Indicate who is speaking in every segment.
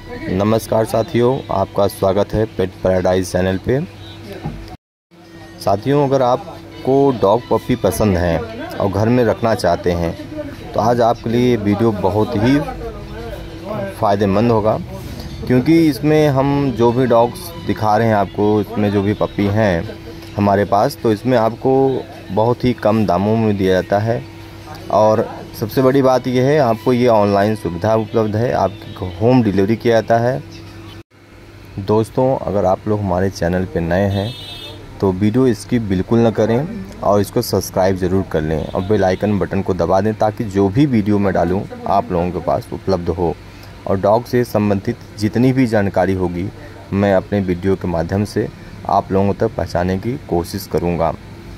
Speaker 1: नमस्कार साथियों, आपका स्वागत है पेट पैराडाइज चैनल पे। साथियों, अगर आपको डॉग पपी पसंद हैं और घर में रखना चाहते हैं तो आज आपके लिए ये वीडियो बहुत ही फ़ायदेमंद होगा, क्योंकि इसमें हम जो भी डॉग्स दिखा रहे हैं आपको, इसमें जो भी पपी हैं हमारे पास, तो इसमें आपको बहुत ही कम दामों में दिया जाता है। और सबसे बड़ी बात यह है, आपको ये ऑनलाइन सुविधा उपलब्ध है, आपकी होम डिलीवरी किया जाता है। दोस्तों, अगर आप लोग हमारे चैनल पे नए हैं तो वीडियो स्किप बिल्कुल ना करें और इसको सब्सक्राइब ज़रूर कर लें और बेल आइकन बटन को दबा दें, ताकि जो भी वीडियो मैं डालूं आप लोगों के पास उपलब्ध हो। और डॉग से संबंधित जितनी भी जानकारी होगी मैं अपने वीडियो के माध्यम से आप लोगों तक पहुँचाने की कोशिश करूँगा।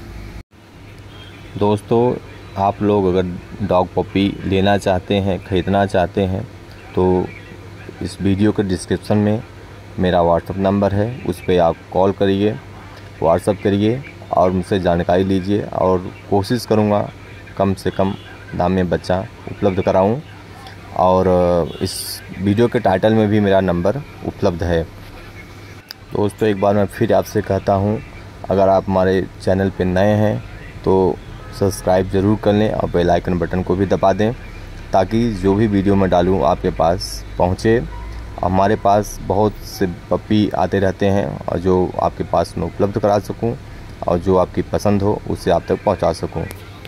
Speaker 1: दोस्तों, आप लोग अगर डॉग पपी लेना चाहते हैं, ख़रीदना चाहते हैं, तो इस वीडियो के डिस्क्रिप्शन में मेरा व्हाट्सअप नंबर है, उस पर आप कॉल करिए, व्हाट्सअप करिए और मुझसे जानकारी लीजिए। और कोशिश करूँगा कम से कम दाम में बच्चा उपलब्ध कराऊँ। और इस वीडियो के टाइटल में भी मेरा नंबर उपलब्ध है। दोस्तों, एक बार मैं फिर आपसे कहता हूँ, अगर आप हमारे चैनल पर नए हैं तो सब्सक्राइब ज़रूर कर लें और बेल आइकन बटन को भी दबा दें, ताकि जो भी वीडियो मैं डालूँ आपके पास पहुँचे। हमारे पास बहुत से पपी आते रहते हैं और जो आपके पास मैं उपलब्ध करा सकूं और जो आपकी पसंद हो उसे आप तक पहुंचा सकूं।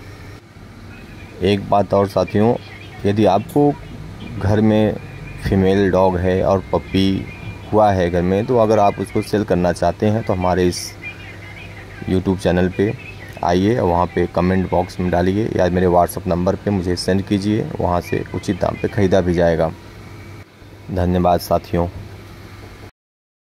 Speaker 1: एक बात और साथियों, यदि आपको घर में फीमेल डॉग है और पपी हुआ है घर में, तो अगर आप उसको सेल करना चाहते हैं तो हमारे इस यूट्यूब चैनल पे आइए और वहाँ पे कमेंट बॉक्स में डालिए या मेरे व्हाट्सअप नंबर पे मुझे सेंड कीजिए, वहाँ से उचित दाम पे ख़रीदा भी जाएगा। धन्यवाद साथियों।